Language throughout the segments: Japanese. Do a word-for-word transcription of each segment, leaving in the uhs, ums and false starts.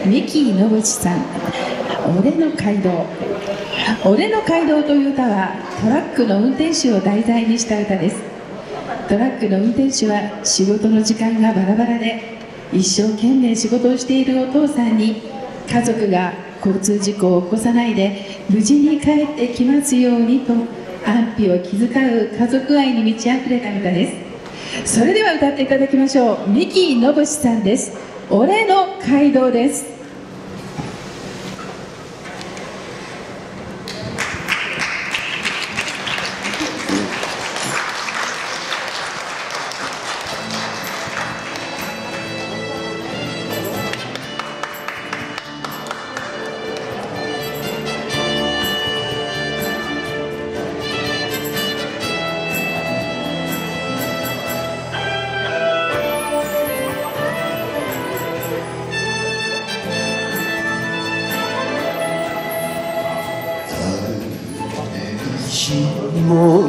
三木信之さん、俺の街道。俺の街道という歌はトラックの運転手を題材にした歌です。トラックの運転手は仕事の時間がバラバラで一生懸命仕事をしているお父さんに、家族が交通事故を起こさないで無事に帰ってきますようにと安否を気遣う家族愛に満ち溢れた歌です。それでは歌っていただきましょう。三木信之さんです。俺の街道です。 日も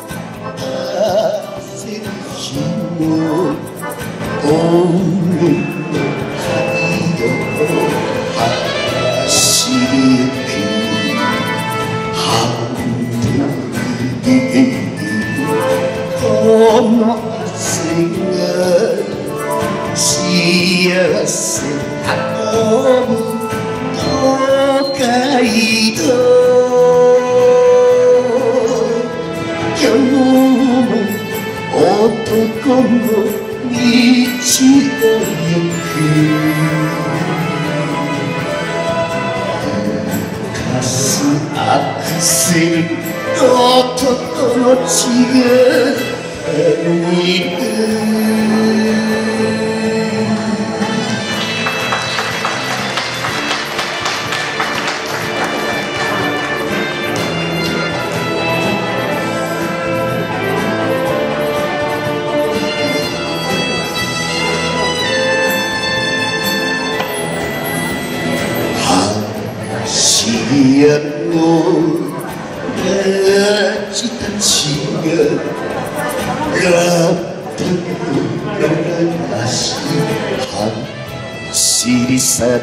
汗の日も俺の街道を走りゆくハンドルでこの汗が幸せ運ぶ東海道。今日も男の道を行くかすアクセル男の血が見る。親のラジたちがラップを流し走り去る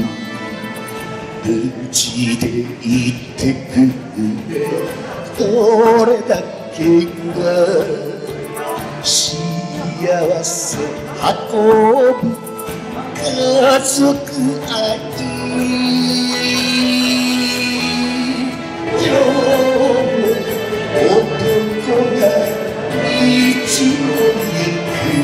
無事でいてくどれだけが幸せ運ぶ家族愛。今日も男が道を行く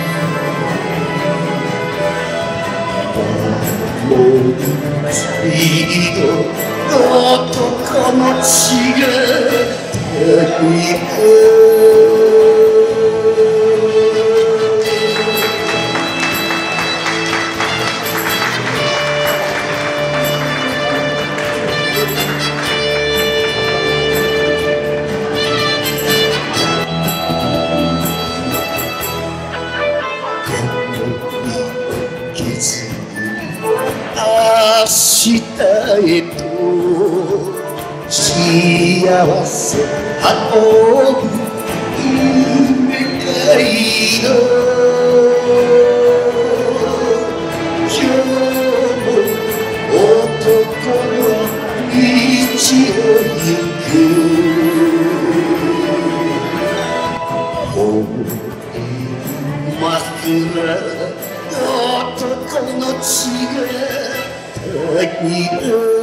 守る街道男の血が旅く明日へと幸せ運ぶ夢街道。今日も男の道を行く枕男の血が旅る。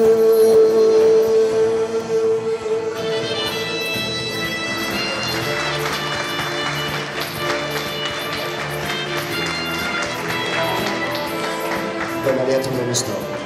どうもありがとうございました。